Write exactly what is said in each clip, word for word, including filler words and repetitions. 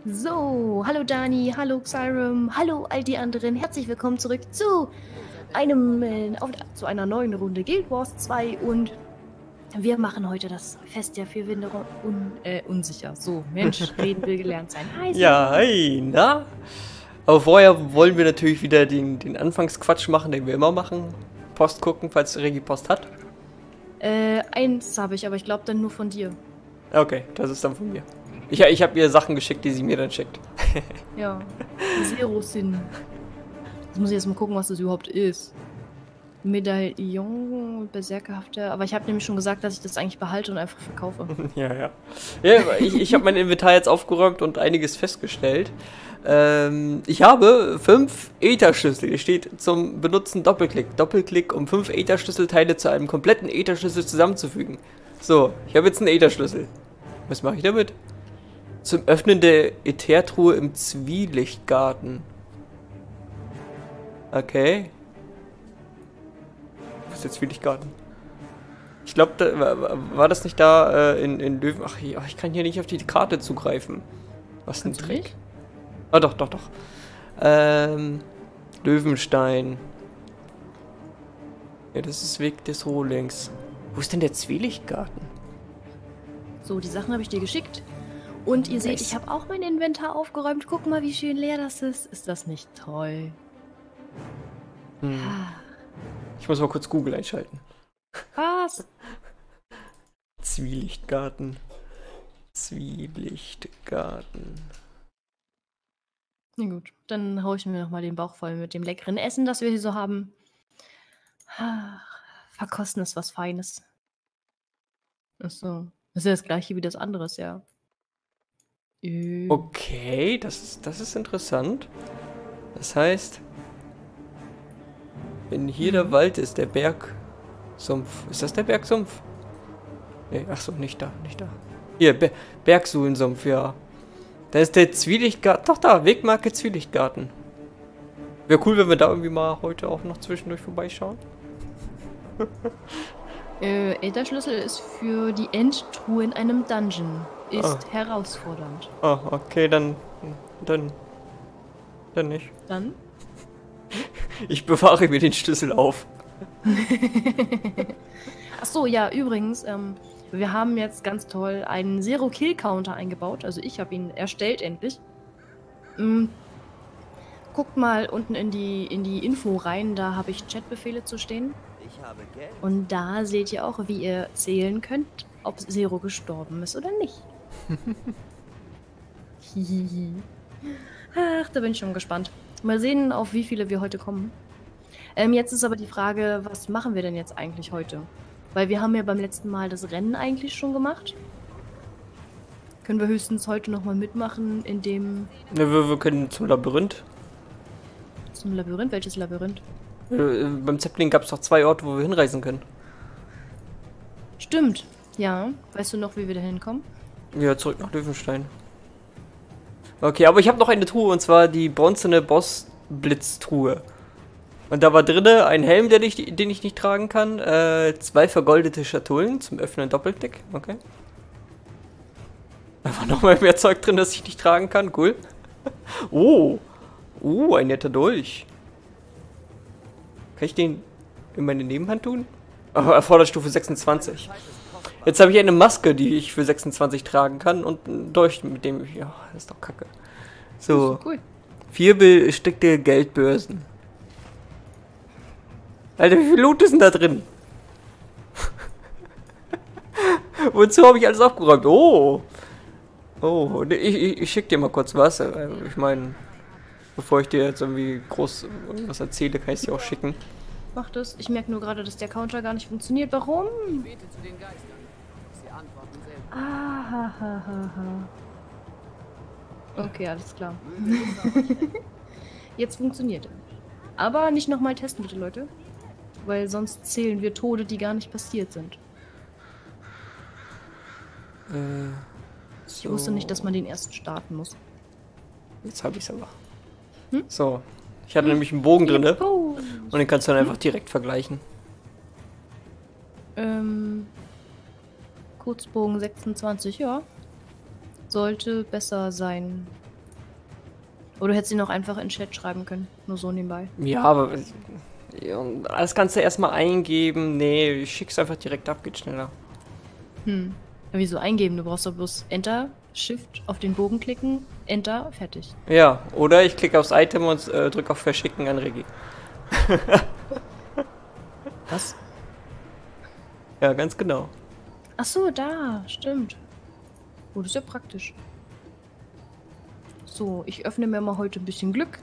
So, hallo Dani, hallo Xyrem, hallo all die anderen. Herzlich willkommen zurück zu einem äh, auf, zu einer neuen Runde Guild Wars zwei und wir machen heute das Fest der vier Winde un, äh, unsicher. So, Mensch, reden will gelernt sein. Hi, Ja, hi, na? Aber vorher wollen wir natürlich wieder den, den Anfangsquatsch machen, den wir immer machen. Post gucken, falls Regi Post hat. Äh, eins habe ich, aber ich glaube dann nur von dir. Okay, das ist dann von mir. Ich, ich habe ihr Sachen geschickt, die sie mir dann schickt. Ja, Zero Sinn. Jetzt muss ich erst mal gucken, was das überhaupt ist. Medaillon, Berserkerhafte. Aber ich habe nämlich schon gesagt, dass ich das eigentlich behalte und einfach verkaufe. Ja, ja. Ja, ich ich habe mein Inventar jetzt aufgeräumt und einiges festgestellt. Ähm, ich habe fünf Ether-Schlüssel. Hier steht zum Benutzen Doppelklick. Doppelklick, um fünf Ether-Schlüsselteile zu einem kompletten Ether-Schlüssel zusammenzufügen. So, ich habe jetzt einen Ether-Schlüssel. Was mache ich damit? Zum Öffnen der Äthertruhe im Zwielichtgarten. Okay. Was ist der Zwielichtgarten? Ich glaube, da, war, war das nicht da äh, in, in Löwen... Ach, ich, ich kann hier nicht auf die Karte zugreifen. Was ein Trick. Nicht? Ah, doch, doch, doch. Ähm, Löwenstein. Ja, das ist Weg des Rohlings. Wo ist denn der Zwielichtgarten? So, die Sachen habe ich dir geschickt. Und ihr nice. Seht, ich habe auch mein Inventar aufgeräumt. Guck mal, wie schön leer das ist. Ist das nicht toll? Hm. Ich muss mal kurz Google einschalten. Was? Zwielichtgarten. Zwielichtgarten. Na gut, dann haue ich mir nochmal den Bauch voll mit dem leckeren Essen, das wir hier so haben. Verkosten ist was Feines. Achso. Das ist ja das gleiche wie das andere, ja. Okay, das ist, das ist interessant. Das heißt, wenn hier mhm. der Wald ist, der Bergsumpf. Ist das der Bergsumpf? Nee, achso, nicht da, nicht da. Hier, Be Bergsuhlensumpf, ja. Da ist der Zwielichtgarten. Doch, da, Wegmarke Zwielichtgarten. Wäre cool, wenn wir da irgendwie mal heute auch noch zwischendurch vorbeischauen. äh, Ätherschlüssel ist für die Endtruhe in einem Dungeon. Ist ah. herausfordernd. Ah, okay, dann. Dann. Dann nicht. Dann? Ich bewahre mir den Schlüssel auf. Achso, ja, übrigens, ähm, wir haben jetzt ganz toll einen Zero-Kill-Counter eingebaut. Also ich habe ihn erstellt, endlich. Mhm. Guckt mal unten in die, in die Info rein, da habe ich Chatbefehle zu stehen. Ich habe Geld. Und da seht ihr auch, wie ihr zählen könnt, ob Zero gestorben ist oder nicht. Ach, da bin ich schon gespannt. Mal sehen, auf wie viele wir heute kommen. Ähm, jetzt ist aber die Frage, was machen wir denn jetzt eigentlich heute? Weil wir haben ja beim letzten Mal das Rennen eigentlich schon gemacht. Können wir höchstens heute nochmal mitmachen, indem... Ja, wir, wir können zum Labyrinth. Zum Labyrinth? Welches Labyrinth? Äh, beim Zeppelin gab es doch zwei Orte, wo wir hinreisen können. Stimmt, ja. Weißt du noch, wie wir da hinkommen? Ja, zurück nach Löwenstein. Okay, aber ich habe noch eine Truhe, und zwar die bronzene Boss-Blitz-Truhe. Und da war drinne ein Helm, den ich, den ich nicht tragen kann, äh, zwei vergoldete Schatullen zum Öffnen Doppelklick, okay. Da war nochmal mehr Zeug drin, das ich nicht tragen kann, cool. Oh, oh, ein netter Dolch. Kann ich den in meine Nebenhand tun? Oh, erfordert Stufe sechsundzwanzig. Jetzt habe ich eine Maske, die ich für sechsundzwanzig tragen kann und einen Dolch, mit dem ich... Ja, das ist doch kacke. So. Das ist cool. Vier bestickte Geldbörsen. Alter, wie viel Loot ist denn da drin? Wozu habe ich alles aufgeräumt? Oh. Oh, ich, ich, ich schicke dir mal kurz was. Ich meine, bevor ich dir jetzt irgendwie groß was erzähle, kann ich es dir auch schicken. Mach das. Ich merke nur gerade, dass der Counter gar nicht funktioniert. Warum? Ah, ha, ha, ha, ha. Okay, alles klar. Jetzt funktioniert er. Aber nicht nochmal testen, bitte, Leute. Weil sonst zählen wir Tode, die gar nicht passiert sind. Äh, so. Ich wusste nicht, dass man den erst starten muss. Jetzt habe ich es aber. Hm? So. Ich hatte hm? nämlich einen Bogen drin. Oh. Und den kannst du dann hm? einfach direkt vergleichen. Ähm. Kurzbogen sechsundzwanzig, ja. Sollte besser sein. Oder du hättest ihn auch einfach in Chat schreiben können. Nur so nebenbei. Ja, aber ja, das Ganze erstmal eingeben. Nee, ich schick's einfach direkt ab, geht schneller. Hm. Ja, wieso eingeben? Du brauchst doch bloß Enter, Shift, auf den Bogen klicken, Enter, fertig. Ja, oder ich klicke aufs Item und äh, drücke auf Verschicken an Regie. Was? Ja, ganz genau. Ach so, da, stimmt. Oh, das ist ja praktisch. So, ich öffne mir mal heute ein bisschen Glück.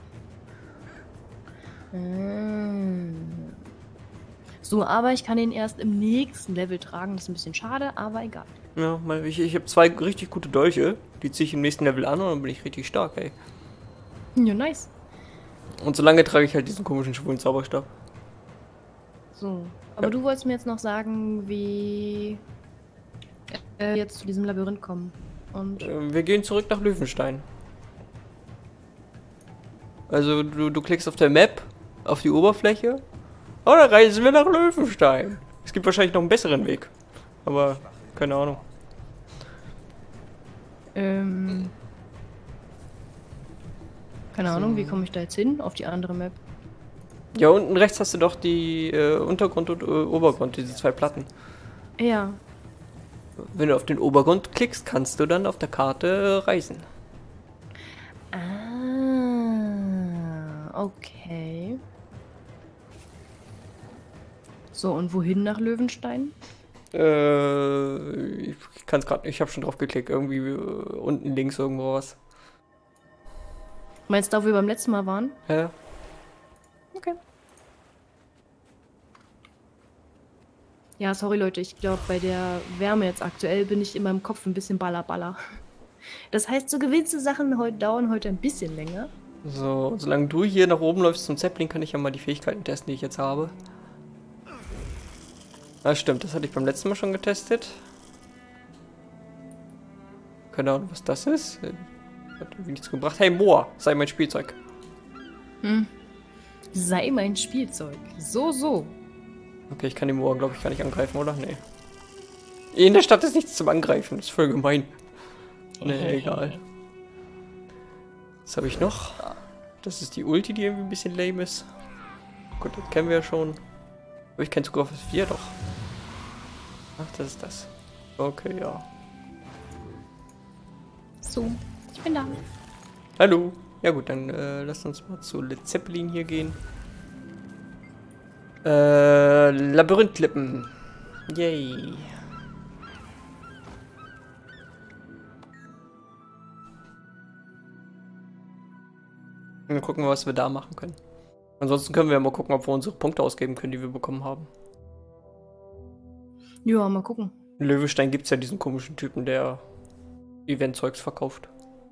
So, aber ich kann ihn erst im nächsten Level tragen. Das ist ein bisschen schade, aber egal. Ja, ich, ich habe zwei richtig gute Dolche. Die ziehe ich im nächsten Level an und dann bin ich richtig stark, ey. Ja, nice. Und solange trage ich halt diesen komischen schwulen Zauberstab. So, aber ja. Du wolltest mir jetzt noch sagen, wie äh, jetzt zu diesem Labyrinth kommen. Und äh, wir gehen zurück nach Löwenstein. Also du, du klickst auf der Map, auf die Oberfläche. Oh, dann reisen wir nach Löwenstein. Es gibt wahrscheinlich noch einen besseren Weg. Aber keine Ahnung. Ähm. Keine so. Ahnung, wie komme ich da jetzt hin? Auf die andere Map. Ja, unten rechts hast du doch die äh, Untergrund und äh, Obergrund, diese zwei Platten. Ja. Wenn du auf den Obergrund klickst, kannst du dann auf der Karte äh, reisen. Ah, okay. So, und wohin nach Löwenstein? Äh, ich kann es gerade nicht, ich habe schon drauf geklickt. Irgendwie äh, unten links irgendwo was. Meinst du, da wo wir beim letzten Mal waren? Ja. Okay. Ja, sorry Leute, ich glaube, bei der Wärme jetzt aktuell bin ich in meinem Kopf ein bisschen ballerballer. Das heißt, so gewisse Sachen heute dauern heute ein bisschen länger. So, solange du hier nach oben läufst zum Zeppelin, kann ich ja mal die Fähigkeiten testen, die ich jetzt habe. Ah, stimmt, das hatte ich beim letzten Mal schon getestet. Keine Ahnung, was das ist. Hat irgendwie nichts gebracht. Hey, Moa, sei mein Spielzeug. Hm. Sei mein Spielzeug. So, so. Okay, ich kann den Moa, glaube ich, gar nicht angreifen, oder? Nee. In der Stadt ist nichts zum Angreifen. Das ist voll gemein. Nee, egal. Was habe ich noch? Das ist die Ulti, die irgendwie ein bisschen lame ist. Gut, das kennen wir ja schon. Habe ich keinen Zugriff auf vier doch. Ach, das ist das. Okay, ja. So, ich bin da. Hallo. Ja gut, dann äh, lasst uns mal zu Led Zeppelin hier gehen. Äh, Labyrinthlippen. Yay. Dann gucken wir, was wir da machen können. Ansonsten können wir ja mal gucken, ob wir unsere Punkte ausgeben können, die wir bekommen haben. Ja, mal gucken. In Löwenstein gibt es ja diesen komischen Typen, der Eventzeugs verkauft.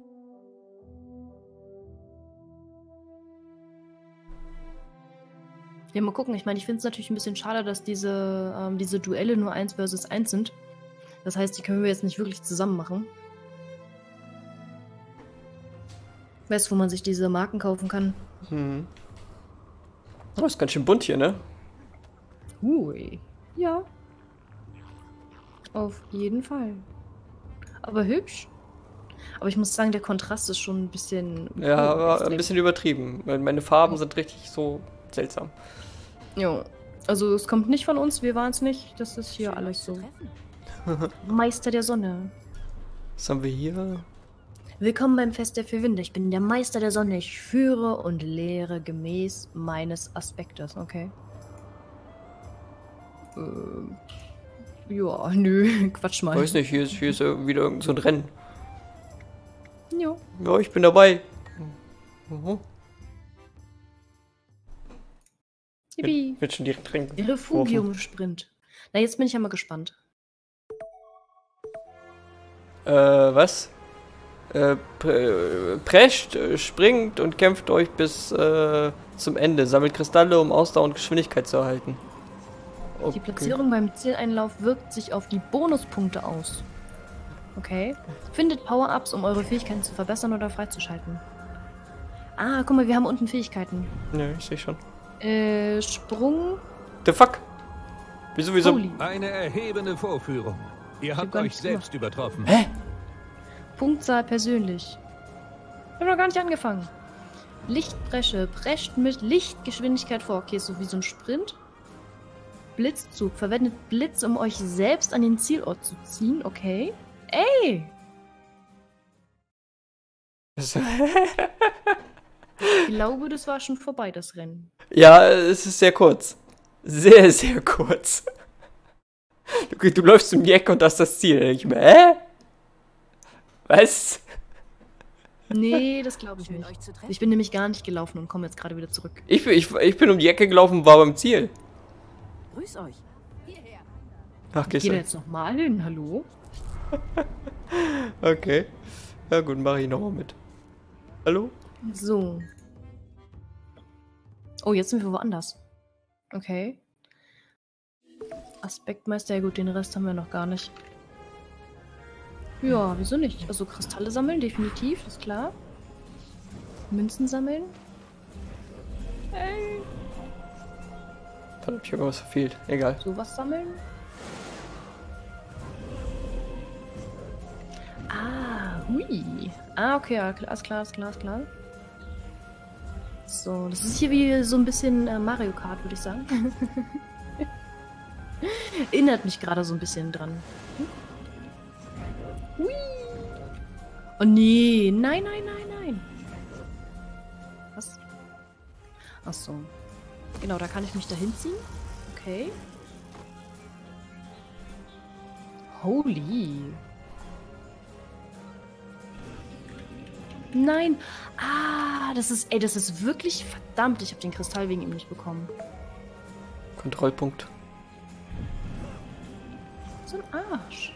Ja, mal gucken. Ich meine, ich finde es natürlich ein bisschen schade, dass diese, ähm, diese Duelle nur eins versus eins sind. Das heißt, die können wir jetzt nicht wirklich zusammen machen. Weißt du, wo man sich diese Marken kaufen kann? Hm. Oh, ist ganz schön bunt hier, ne? Ui. Ja. Auf jeden Fall. Aber hübsch. Aber ich muss sagen, der Kontrast ist schon ein bisschen... Ja, aber ein bisschen übertrieben. Meine Farben sind richtig so seltsam. Jo. Also es kommt nicht von uns, wir waren es nicht. Das ist hier alles so. Meister der Sonne. Was haben wir hier? Willkommen beim Fest der vier Winde. Ich bin der Meister der Sonne. Ich führe und lehre gemäß meines Aspektes. Okay. Ähm... Ja, nö, Quatsch mal. Weiß nicht, hier ist, hier ist wieder irgend so ein Rennen. Jo. Ja, ich bin dabei. Mhm. Yippie. Wird schon direkt trinken. Refugium-Sprint. Na, jetzt bin ich ja mal gespannt. Äh, was? Äh, prescht, springt und kämpft euch bis äh, zum Ende. Sammelt Kristalle, um Ausdauer und Geschwindigkeit zu erhalten. Okay. Die Platzierung beim Zieleinlauf wirkt sich auf die Bonuspunkte aus. Okay. Findet Power-Ups, um eure Fähigkeiten zu verbessern oder freizuschalten. Ah, guck mal, wir haben unten Fähigkeiten. Ne, ich sehe schon. Äh, Sprung. The fuck? Wieso, wieso? Holy. Eine erhebende Vorführung. Ihr habt euch selbst übertroffen. Hä? Punktzahl persönlich. Ich hab noch gar nicht angefangen. Lichtbresche. Prescht mit Lichtgeschwindigkeit vor. Okay, ist so wie so ein Sprint. Blitzzug. Verwendet Blitz, um euch selbst an den Zielort zu ziehen. Okay. Ey! Ich glaube, das war schon vorbei, das Rennen. Ja, es ist sehr kurz. Sehr, sehr kurz. Du, du läufst um die Ecke und hast das Ziel. Da denk ich mir, hä? Was? Nee, das glaube ich nicht. Ich bin nämlich gar nicht gelaufen und komme jetzt gerade wieder zurück. Ich, bin- ich, ich bin um die Ecke gelaufen und war beim Ziel. Grüß euch. Ach, Ich gehst gehe da du? jetzt nochmal hin, hallo? Okay. Ja gut, mache ich nochmal mit. Hallo? So. Oh, jetzt sind wir woanders. Okay. Aspektmeister, ja gut, den Rest haben wir noch gar nicht. Ja, wieso nicht? Also Kristalle sammeln, definitiv, ist klar. Münzen sammeln. Ey. Verdammt, ich habe irgendwas verfehlt. Egal. Sowas sammeln. Ah, hui. Ah, okay, ja, alles klar, alles klar, alles klar. So, das ist hier wie so ein bisschen äh, Mario Kart, würde ich sagen. Erinnert mich gerade so ein bisschen dran. Hm? Hui. Oh nee, nein, nein, nein, nein. Was? Ach so. Genau, da kann ich mich da hinziehen. Okay. Holy. Nein. Ah, das ist, ey, das ist wirklich verdammt. Ich habe den Kristall wegen ihm nicht bekommen. Kontrollpunkt. So ein Arsch.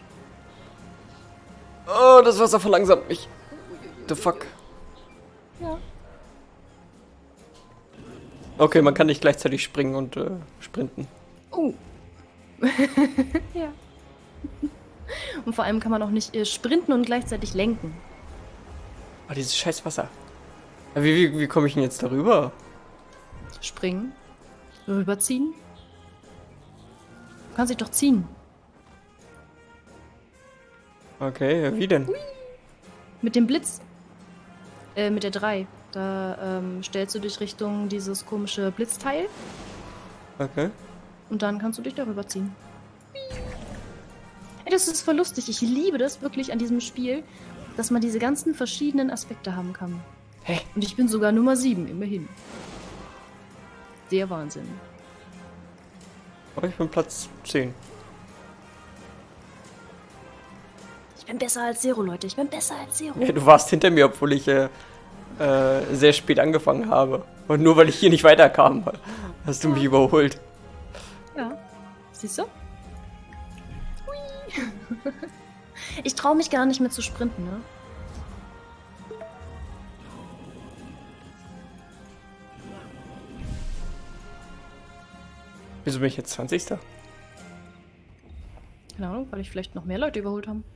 Oh, das Wasser verlangsamt mich. The fuck. Ja. Okay, man kann nicht gleichzeitig springen und äh, sprinten. Oh. Ja. Und vor allem kann man auch nicht äh, sprinten und gleichzeitig lenken. Oh, dieses scheiß Wasser. Ja, Wie, wie, wie komme ich denn jetzt darüber? Springen. Rüberziehen. Du kannst dich doch ziehen. Okay, ja, wie denn? Mit dem Blitz. Äh, mit der drei. Da ähm, stellst du dich Richtung dieses komische Blitzteil Okay. und dann kannst du dich darüber ziehen. Ey, das ist voll lustig. Ich liebe das wirklich an diesem Spiel, dass man diese ganzen verschiedenen Aspekte haben kann. Hey. Und ich bin sogar Nummer sieben, immerhin. Der Wahnsinn. Oh, ich bin Platz zehn. Ich bin besser als Zero, Leute. Ich bin besser als Zero. Ja, du warst hinter mir, obwohl ich äh, äh, sehr spät angefangen habe. Und nur weil ich hier nicht weiterkam, hast du mich überholt. Ja. Siehst du? Hui. Ich traue mich gar nicht mehr zu sprinten, ne? Wieso bin ich jetzt zwanzigster? Keine Ahnung, weil ich vielleicht noch mehr Leute überholt haben.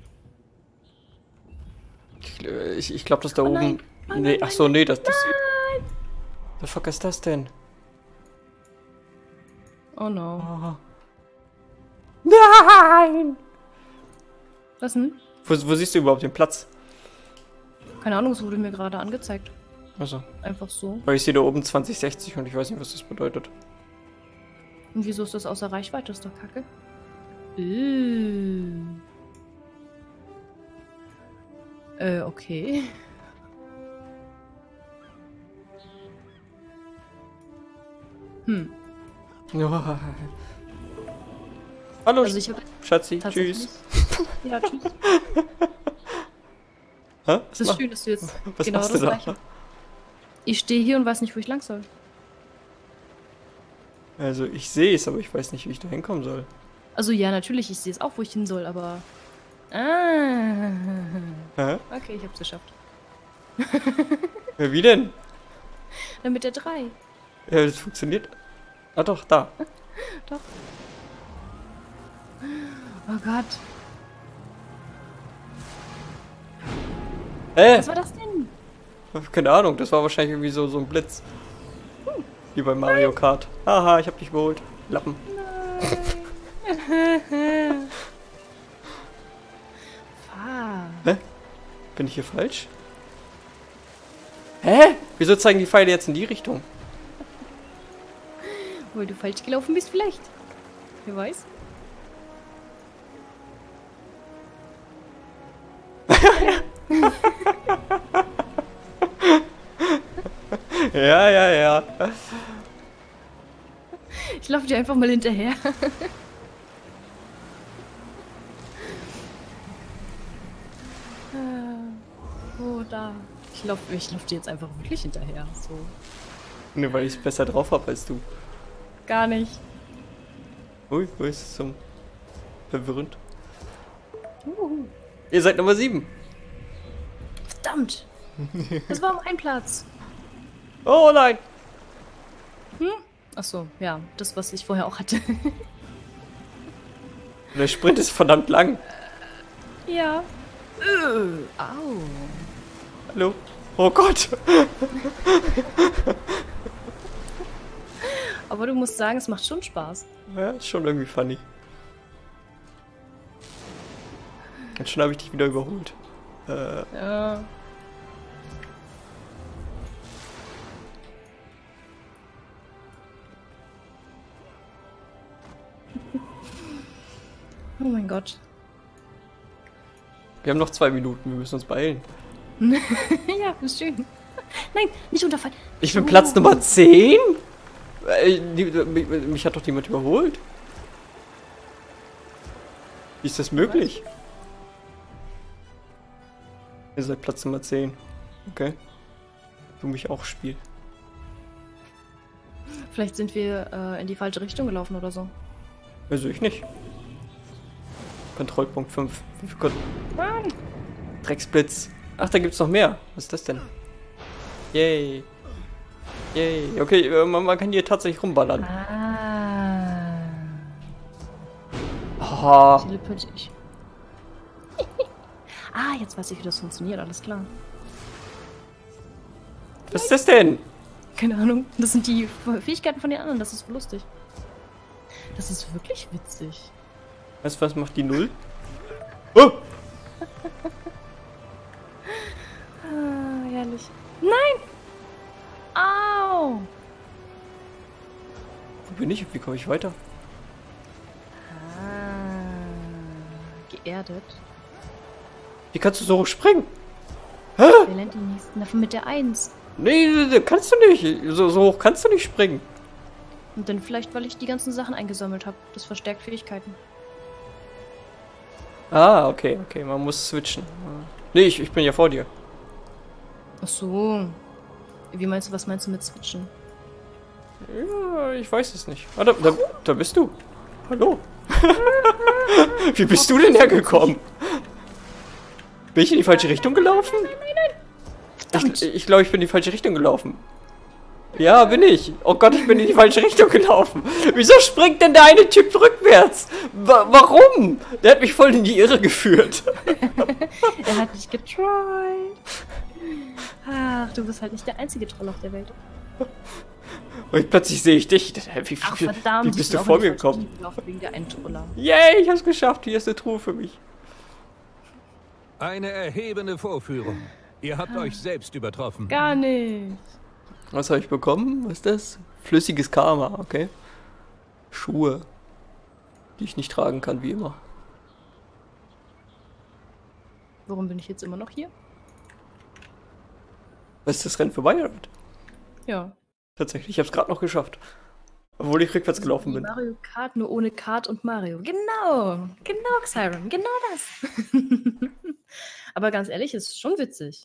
Ich, äh, ich, ich glaube, das da Oh oben... nein. Nein, nee, nein, ach so, nein, nee, das... das Nein! the fuck ist das denn? Oh no. Oh. Nein! Was denn? Wo, wo siehst du überhaupt den Platz? Keine Ahnung, es wurde mir gerade angezeigt. Also, Einfach so. weil ich sehe da oben zwanzig sechzig und ich weiß nicht, was das bedeutet. Und wieso ist das außer Reichweite? Ist doch kacke. Äh, äh okay. Hm. Oh. Hallo, Also ich habe Schatzi, tatsächlich... tschüss. Ja, tschüss. Hä? Es ist schön, dass du jetzt Was genau machst das du da? Gleiche... Ich stehe hier und weiß nicht, wo ich lang soll. Also, ich sehe es, aber ich weiß nicht, wie ich da hinkommen soll. Also ja, natürlich, ich sehe es auch, wo ich hin soll, aber... Ah. Hä? Okay, ich hab's geschafft. Ja, wie denn? Dann mit der drei. Ja, das funktioniert. Ah doch, da. Doch. Oh Gott. Hä? Was war das denn? Keine Ahnung, das war wahrscheinlich irgendwie so, so ein Blitz. Hm. Wie bei Mario Kart. Haha, ich hab dich überholt. Lappen. Fahr. Hä? Bin ich hier falsch? Hä? Wieso zeigen die Pfeile jetzt in die Richtung? Weil du falsch gelaufen bist vielleicht. Wer weiß. Ja, ja, ja. Ich laufe dir einfach mal hinterher. Oh, da. Ich laufe ich lauf dir jetzt einfach wirklich hinterher. So. Nur weil ich es besser drauf habe als du. Gar nicht. Ui, wo ist es zum verwirrend? Uhu. Ihr seid Nummer sieben. Verdammt. Das war um einen Platz. Oh nein. Hm? Achso, ja. Das, was ich vorher auch hatte. Der Sprint ist verdammt lang. Ja. Äh, au. Hallo? Oh Gott. Aber du musst sagen, es macht schon Spaß. Ja, ist schon irgendwie funny. Jetzt schon habe ich dich wieder überholt. Äh, Ja. Oh mein Gott. wir haben noch zwei Minuten, wir müssen uns beeilen. Ja, ist schön. Nein, nicht unterfallen. Ich bin Platz Nummer zehn? Äh, die, mich, mich hat doch jemand überholt. Wie ist das möglich? Ihr seid Platz Nummer zehn. Okay. Du mich auch spiel. Vielleicht sind wir äh, in die falsche Richtung gelaufen oder so. Also ich nicht. Kontrollpunkt fünf. fünf Sekunden. Mann! Drecksblitz. Ach, da gibt's noch mehr. Was ist das denn? Yay. Yay. Okay, äh, man, man kann hier tatsächlich rumballern. Ah. Haha. Teleportisch. Ah, jetzt weiß ich, wie das funktioniert. Alles klar. Was ist das denn? Keine Ahnung. Das sind die Fähigkeiten von den anderen. Das ist so lustig. Das ist wirklich witzig. Weißt du, was macht die Null? Oh! Ah, herrlich. Nein! Au! Wo bin ich? Wie komme ich weiter? Ah. Geerdet. Wie kannst du so hoch springen? Wer lernt die nächsten davon mit der eins? Nee, nee, nee, kannst du nicht. So, so hoch kannst du nicht springen. Und dann vielleicht, weil ich die ganzen Sachen eingesammelt habe. Das verstärkt Fähigkeiten. Ah, okay, okay. Man muss switchen. Nee, ich, ich bin ja vor dir. Ach so. Wie meinst du, was meinst du mit switchen? Ja, ich weiß es nicht. Ah, da, da, da bist du. Hallo. Wie bist du denn hergekommen? Bin ich in die falsche Richtung gelaufen? Nein, nein, nein, nein. Ich, ich glaube, ich bin in die falsche Richtung gelaufen. Ja, bin ich. Oh Gott, ich bin in die falsche Richtung gelaufen. Wieso springt denn der eine Typ rückwärts? Wa warum? Der hat mich voll in die Irre geführt. Er hat dich getrollt. Ach, du bist halt nicht der einzige Troll auf der Welt. Und plötzlich sehe ich dich. Wie, Ach, wie, verdammt. wie ich bist bin du auch vor in die mir falsche gekommen? Richtung gelaufen Wegen der einen Troller. Yay, ich hab's geschafft. Hier ist eine Truhe für mich. Eine erhebende Vorführung. Ihr habt euch selbst übertroffen. Gar nicht. Was habe ich bekommen? Was ist das? Flüssiges Karma, okay. Schuhe. Die ich nicht tragen kann, wie immer. Warum bin ich jetzt immer noch hier? Was ist das Rennen vorbei, oder? Ja. Tatsächlich, ich habe es gerade noch geschafft. Obwohl ich rückwärts gelaufen Wie bin. Mario Kart, nur ohne Kart und Mario. Genau. Genau, Xiron. Genau das. Aber ganz ehrlich, es ist schon witzig.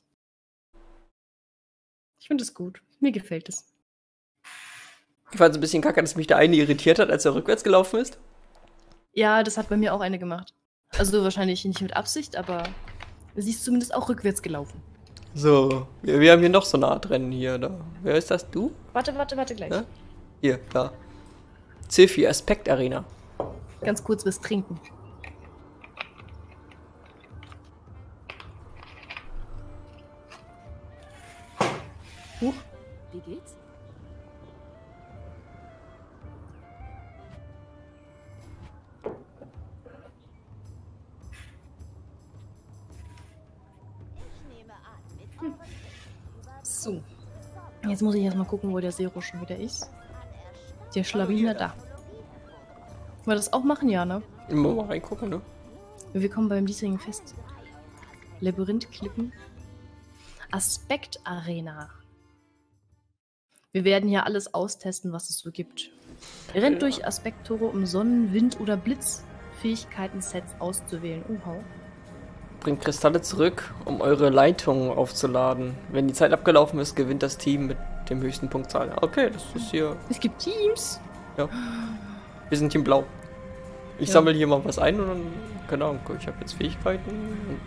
Ich finde es gut. Mir gefällt es. Ich fand es ein bisschen kacke, dass mich der eine irritiert hat, als er rückwärts gelaufen ist. Ja, das hat bei mir auch eine gemacht. Also wahrscheinlich nicht mit Absicht, aber sie ist zumindest auch rückwärts gelaufen. So, wir, wir haben hier noch so eine Art Rennen hier. Da. Wer ist das? Du? Warte, warte, warte gleich. Ja? Hier, da. C vier Aspekt Arena. Ganz kurz was trinken. Huch. Wie geht's? So. Jetzt muss ich erstmal gucken, wo der Zero schon wieder ist. Der Schlawiner da. Wollen wir das auch machen? Ja, ne? Immer mal reingucken, ne? Wir kommen beim diesjährigen Fest. Labyrinth klicken. Aspekt Arena. Wir werden hier alles austesten, was es so gibt. Ihr rennt Ja. durch Aspekttore, um Sonnen-, Wind- oder Blitzfähigkeiten-Sets auszuwählen. Oha. Bringt Kristalle zurück, um eure Leitungen aufzuladen. Wenn die Zeit abgelaufen ist, gewinnt das Team mit dem höchsten Punktzahl. Okay, das ist hier. Es gibt Teams. Ja. Wir sind Team Blau. Ich Ja. sammle hier mal was ein und dann, keine Ahnung, ich habe jetzt Fähigkeiten. Und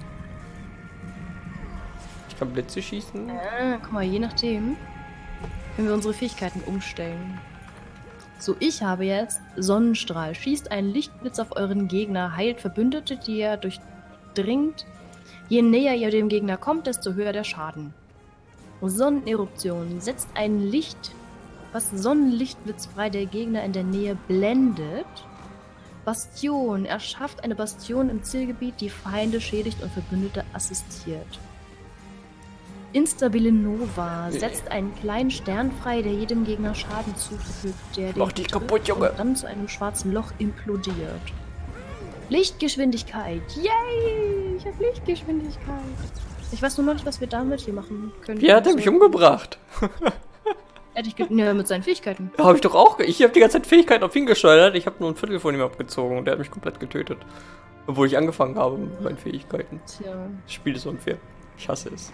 ich kann Blitze schießen. Ah, guck mal, je nachdem können wir unsere Fähigkeiten umstellen. So, ich habe jetzt Sonnenstrahl. Schießt einen Lichtblitz auf euren Gegner, heilt Verbündete, die er durchdringt. Je näher ihr dem Gegner kommt, desto höher der Schaden. Sonneneruption. Setzt ein Licht, was Sonnenlichtblitz frei, der Gegner in der Nähe blendet. Bastion. Erschafft eine Bastion im Zielgebiet, die Feinde schädigt und Verbündete assistiert. Instabile Nova. Setzt einen kleinen Stern frei, der jedem Gegner Schaden zufügt, der den Mach dich betrifft kaputt, Junge. und dann zu einem schwarzen Loch implodiert. Lichtgeschwindigkeit. Yay! Ich habe Lichtgeschwindigkeit. Ich weiß nur noch nicht, was wir damit hier machen können. Wie hat er mich umgebracht? Hätte ich ge- ja, mit seinen Fähigkeiten. Habe ich doch auch. ge- Ich habe die ganze Zeit Fähigkeiten auf ihn gesteuert. Ich habe nur ein Viertel von ihm abgezogen und der hat mich komplett getötet. Obwohl ich angefangen habe mit meinen Fähigkeiten. Tja. Das Spiel ist unfair. Ich hasse es.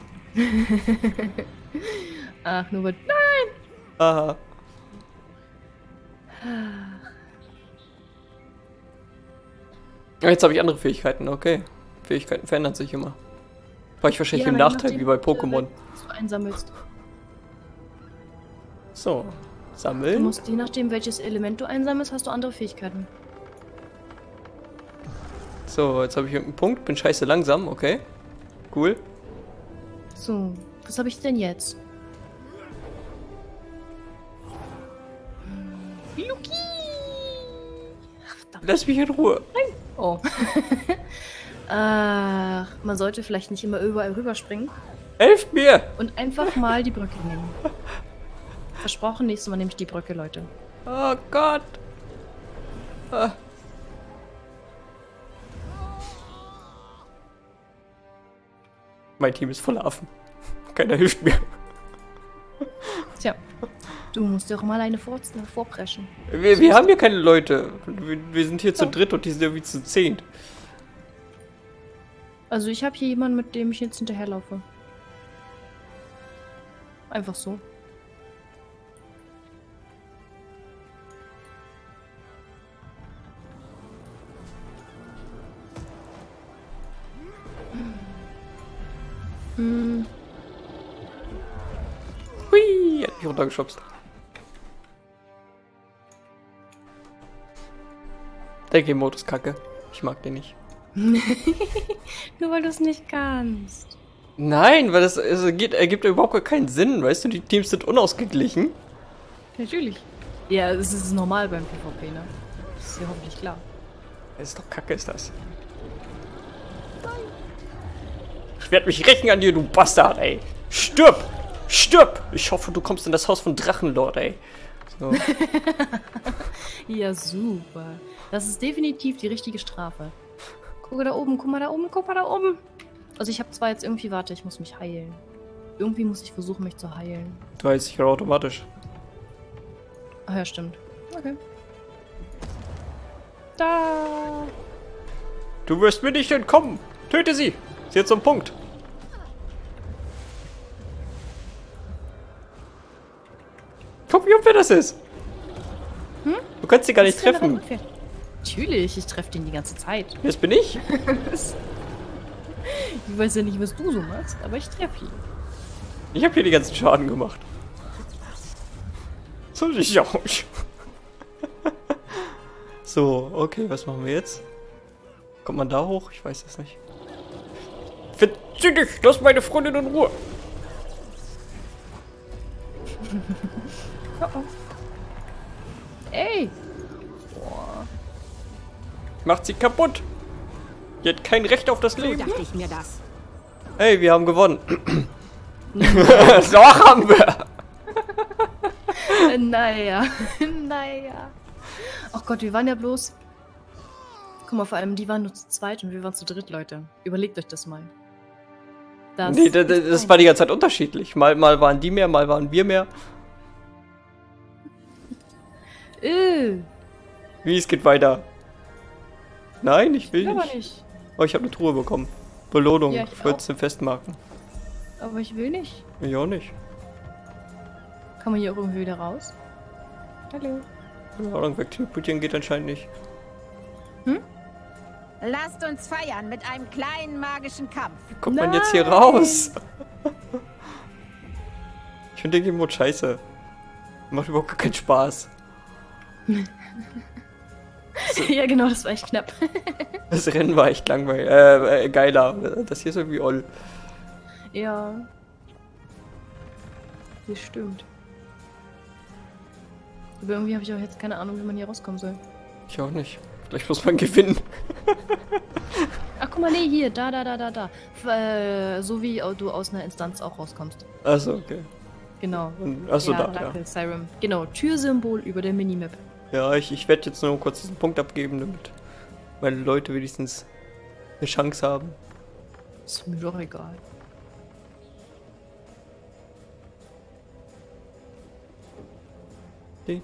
Ach, nur weil... Aha. Jetzt habe ich andere Fähigkeiten, okay. Fähigkeiten verändern sich immer. War ich wahrscheinlich Ja, im je Nachteil, nachdem, wie bei Pokémon. was du einsammelst. So, Du sammeln. musst, je nachdem, welches Element du einsammelst, hast du andere Fähigkeiten. So, jetzt habe ich irgendeinen Punkt, bin scheiße langsam, okay. Cool. So, was habe ich denn jetzt? Luki! Ach, verdammt. Lass mich in Ruhe. Oh. Ach, man sollte vielleicht nicht immer überall rüberspringen Helft mir! und einfach mal die Brücke nehmen. Versprochen, nächstes Mal nehme ich die Brücke, Leute. Oh Gott. Ah. Mein Team ist voller Affen. Keiner hilft mir. Tja, du musst doch mal eine vor vorpreschen. Wir, wir haben hier keine Leute. Wir, wir sind hier zu dritt und die sind irgendwie zu zehnt. Also ich habe hier jemanden, mit dem ich jetzt hinterherlaufe. Einfach so. Hm. Hui, hat mich runtergeschubst. Der Game-Mode ist kacke. Ich mag den nicht. Nur weil du es nicht kannst. Nein, weil das also geht, ergibt überhaupt gar keinen Sinn. Weißt du, die Teams sind unausgeglichen. Natürlich. Ja, es ist normal beim PvP, ne? Das ist ja hoffentlich klar. Das ist doch kacke, ist das. Ich werde mich rächen an dir, du Bastard, ey. Stirb! Stirb! Ich hoffe, du kommst in das Haus von Drachenlord, ey. So. Ja, super. Das ist definitiv die richtige Strafe. Guck mal da oben, guck mal da oben, guck mal da oben. Also ich habe zwar jetzt irgendwie, warte, ich muss mich heilen. Irgendwie muss ich versuchen, mich zu heilen. Du heißt dich gerade automatisch. Ach ja, stimmt. Okay. Da. Du wirst mir nicht entkommen. Töte sie. Sie hat zum Punkt. Guck, wie unfair das ist. Hm? Du kannst sie gar nicht Das ist ja treffen. aber unfair. Natürlich, ich treffe den die ganze Zeit. Das bin ich. Ich weiß ja nicht, was du so machst, aber ich treffe ihn. Ich habe hier die ganzen Schaden gemacht. So sehe ich aus. So, okay, was machen wir jetzt? Kommt man da hoch? Ich weiß es nicht. Verzieh dich! Lass meine Freundin in Ruhe! Oh oh. Ey! Boah. Macht sie kaputt! Die hat kein Recht auf das So Leben. dachte ich mir das. Hey, wir haben gewonnen. Doch, haben wir! Naja, naja. Ach Gott, wir waren ja bloß... Guck mal, vor allem, die waren nur zu zweit und wir waren zu dritt, Leute. Überlegt euch das mal. Das, nee, das, das war die ganze Zeit unterschiedlich. Mal, mal waren die mehr, mal waren wir mehr. Äh, Wie, es geht weiter? Nein, ich will ich will nicht. aber nicht. Oh, ich habe eine Truhe bekommen. Belohnung, Ja, ich vierzehn Festmarken. Aber ich will nicht. Ich auch nicht. Kann man hier auch irgendwie wieder raus? Hallo. Keine Ahnung, wegteleportieren geht anscheinend nicht. Lasst uns feiern mit einem kleinen magischen Kampf. Wie kommt man jetzt hier raus? Ich finde den Mod scheiße. Macht überhaupt gar keinen Spaß. Ja, genau, das war echt knapp. Das Rennen war echt langweilig. Äh, äh, geiler. Das hier ist irgendwie oll. Ja. Das stimmt. Aber irgendwie habe ich auch jetzt keine Ahnung, wie man hier rauskommen soll. Ich auch nicht. Vielleicht muss man gewinnen. Ach, guck mal, nee, hier, da, da, da, da, da. F äh, so wie du aus einer Instanz auch rauskommst. Achso, okay. Genau. Achso, ja, da, danke, ja. Siren. Genau, Türsymbol über der Minimap. Ja, ich, ich werde jetzt nur kurz diesen Punkt abgeben, damit meine Leute wenigstens eine Chance haben. Ist mir doch egal. Ich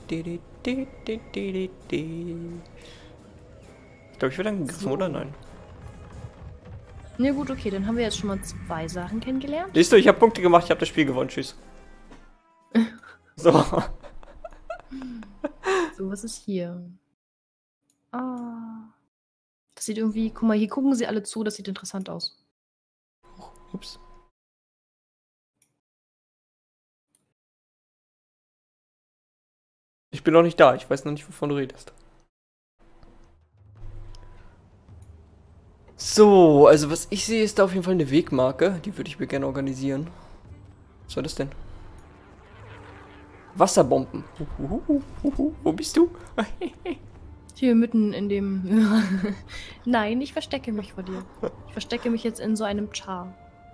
glaube, ich werde angegriffen, So. oder? Nein. Na gut, okay, dann haben wir jetzt schon mal zwei Sachen kennengelernt. Siehst du, ich habe Punkte gemacht, ich habe das Spiel gewonnen. Tschüss. So. So, was ist hier? Ah. Das sieht irgendwie, guck mal, hier gucken sie alle zu, das sieht interessant aus. Ups. Ich bin noch nicht da, ich weiß noch nicht, wovon du redest. So, also was ich sehe, ist da auf jeden Fall eine Wegmarke. Die würde ich mir gerne organisieren. Was war das denn? Wasserbomben. Huhuhu, huhu, wo bist du? Hier mitten in dem... Nein, ich verstecke mich vor dir. Ich verstecke mich jetzt in so einem Char.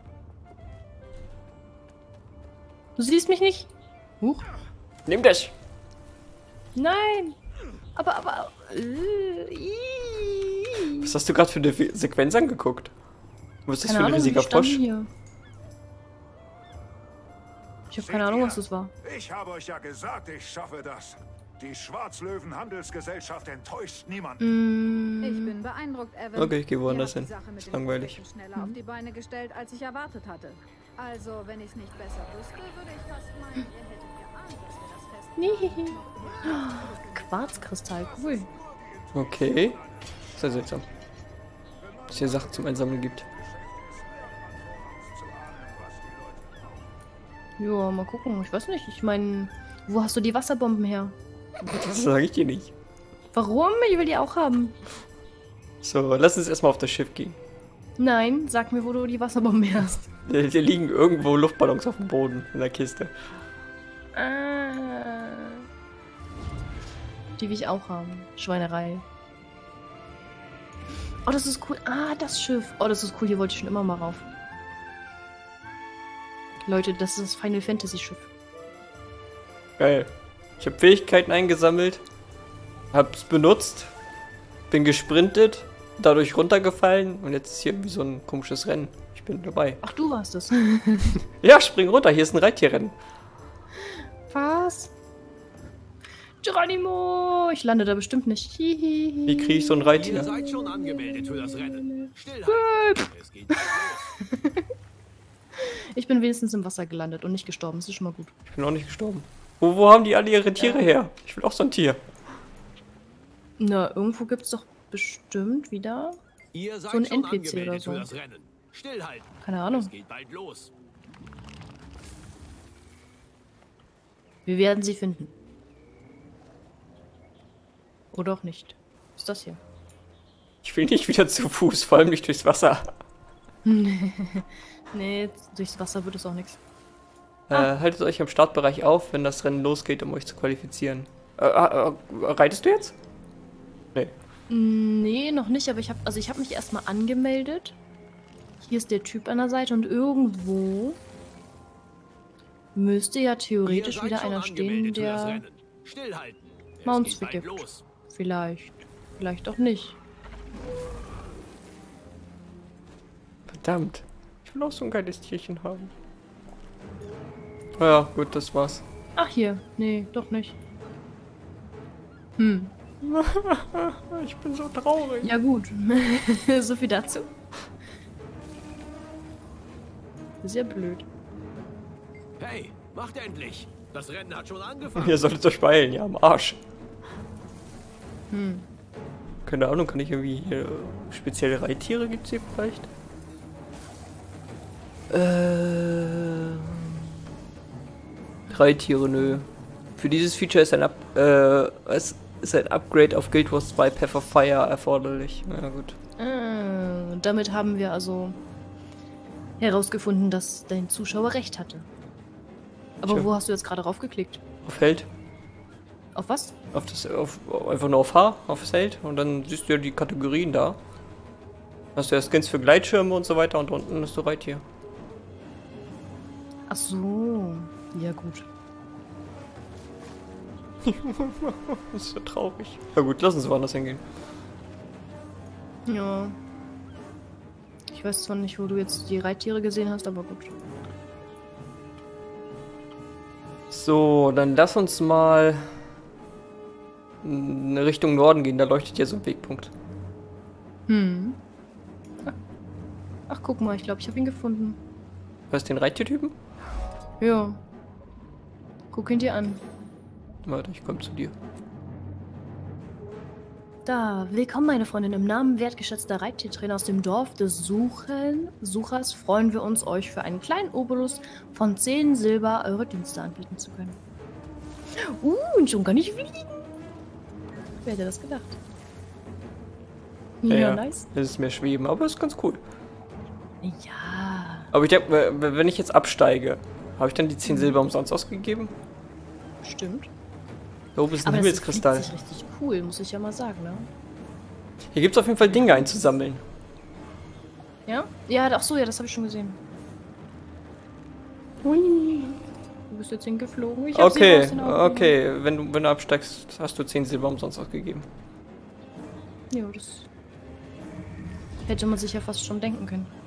Du siehst mich nicht? Huch. Nimm das! Nein! Aber, aber... Äh, ii. Was hast du gerade für eine We- Sequenz angeguckt? Was ist das Keine für ein Ahnung, riesiger die standen Frosch? hier. Ich habe keine Ahnung, was das war. Ich habe euch ja gesagt, ich schaffe das. Die Schwarzlöwen-Handelsgesellschaft enttäuscht niemanden. Ich Mm, bin beeindruckt, Evan. Okay, ich gehe woanders Ihr habt hin. die Sache mit Ist den langweilig. Vorräten schneller auf die Beine gestellt, als ich erwartet hatte. Also, wenn ich es nicht besser wüsste, würde ich fast meinen, ihr hättet geahnt, dass wir das Fest... nee. Quarzkristall, cool. Okay. Sehr seltsam. Dass es hier Sachen zum Einsammeln gibt. Ja, mal gucken. Ich weiß nicht. Ich meine, wo hast du die Wasserbomben her? Das sage ich dir nicht. Warum? Ich will die auch haben. So, lass uns erstmal auf das Schiff gehen. Nein, sag mir, wo du die Wasserbomben her hast. Hier, hier liegen irgendwo Luftballons auf dem Boden in der Kiste. Ah. Die will ich auch haben. Schweinerei. Oh, das ist cool. Ah, das Schiff. Oh, das ist cool. Hier wollte ich schon immer mal rauf. Leute, das ist das Final Fantasy Schiff. Geil. Ich habe Fähigkeiten eingesammelt, hab's benutzt, bin gesprintet, dadurch runtergefallen und jetzt ist hier irgendwie so ein komisches Rennen. Ich bin dabei. Ach, du warst es. Ja, spring runter, hier ist ein Reittierrennen. Was? Geronimo! Ich lande da bestimmt nicht. Hihihi. Wie kriege ich so ein Ihr Reittier? seid schon angemeldet für das Rennen. Stillhalten. Es geht los. Ich bin wenigstens im Wasser gelandet und nicht gestorben. Das ist schon mal gut. Ich bin auch nicht gestorben. Wo, wo haben die alle ihre Tiere her? Ich will auch so ein Tier. Na, irgendwo gibt's doch bestimmt wieder. Ihr seid So ein schon N P C angemeldet oder für so. das Rennen. Stillhalten. Keine Ahnung. Es geht bald los. Wir werden sie finden. Oder auch nicht. Was ist das hier? Ich will nicht wieder zu Fuß, vor allem nicht durchs Wasser. Nee, durchs Wasser wird es auch nichts. Äh, haltet euch am Startbereich auf, wenn das Rennen losgeht, um euch zu qualifizieren. Äh, äh, äh, reitest du jetzt? Nee. Nee, noch nicht, aber ich habe also ich habe mich erstmal angemeldet. Hier ist der Typ an der Seite und irgendwo müsste ja Ihr theoretisch seid wieder schon einer stehen, angemeldet für das der Rennen. Stillhalten. Es Mounts geht bald gibt. los. Vielleicht. Vielleicht auch nicht. Verdammt. Ich will auch so ein geiles Tierchen haben. Ja, gut, das war's. Ach hier. Nee, doch nicht. Hm. Ich bin so traurig. Ja gut. So viel dazu. Sehr blöd. Hey, macht endlich. Das Rennen hat schon angefangen. Ihr solltet euch beeilen, ja, am Arsch. Hm. Keine Ahnung, kann ich irgendwie hier spezielle Reittiere gibt's hier vielleicht? Äh, Reittiere, nö. Für dieses Feature ist ein, Up äh, es ist ein Upgrade auf Guild Wars zwei Path of Fire erforderlich. Na gut. Ah, damit haben wir also herausgefunden, dass dein Zuschauer recht hatte. Aber Tja. wo hast du jetzt gerade raufgeklickt? Auf Held. Auf was? Auf das, auf, einfach nur auf H, auf Held. Und dann siehst du ja die Kategorien da. Hast du ja Skins für Gleitschirme und so weiter und unten ist so Reittier. Ach so. Ja gut. Das ist so traurig. Na gut, lass uns woanders hingehen. Ja. Ich weiß zwar nicht, wo du jetzt die Reittiere gesehen hast, aber gut. So, dann lass uns mal in Richtung Norden gehen. Da leuchtet ja so ein Wegpunkt. Hm. Ach, Ach guck mal, ich glaube, ich habe ihn gefunden. Was, den Reittiertypen? Ja. Guck ihn dir an. Warte, ich komme zu dir. Da, willkommen meine Freundin. Im Namen wertgeschätzter Reittiertrainer aus dem Dorf des Suchen, Suchers freuen wir uns, euch für einen kleinen Obolus von zehn Silber eure Dienste anbieten zu können. Uh, und schon kann ich fliegen. Wer hätte das gedacht? Ja, Ja, ja. nice. Das ist mehr Schweben, aber ist ganz cool. Ja. Aber ich denke, wenn ich jetzt absteige, habe ich dann die zehn Silber umsonst ausgegeben? Stimmt. Da oben ist ein Aber das Himmelskristall. ist richtig cool, muss ich ja mal sagen, ne? Hier gibt es auf jeden Fall Dinge einzusammeln. Ja? Ja, ach so, ja, das habe ich schon gesehen. Hui. Du bist jetzt hingeflogen. Ich hab sie Okay, aus den Augen okay. Wenn du, wenn du absteigst, hast du zehn Silber umsonst ausgegeben. Ja, das hätte man sich ja fast schon denken können.